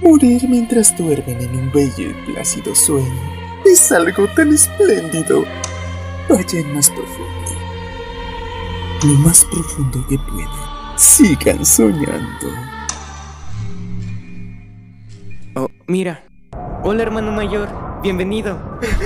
Morir mientras duermen en un bello y plácido sueño es algo tan espléndido. Vayan más profundo, lo más profundo que puedan. Sigan soñando. Oh, mira. Hola, hermano mayor. Bienvenido.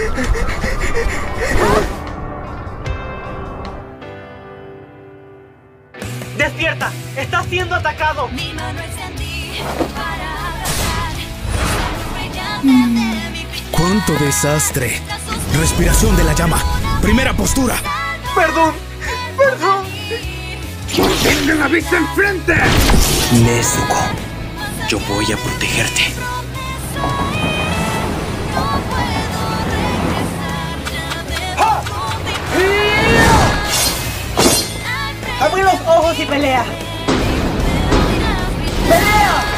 ¡Despierta! ¡Está siendo atacado! Mi mano extendí para abrazar la luz brillante de mi vida. ¡Cuánto desastre! Respiración de la llama. Primera postura. ¡Perdón! ¡Perdón! ¡Tengan la vista enfrente! Nezuko, yo voy a protegerte. No puedo regresar, ya me ¡Abre los ojos y pelea! ¡Pelea!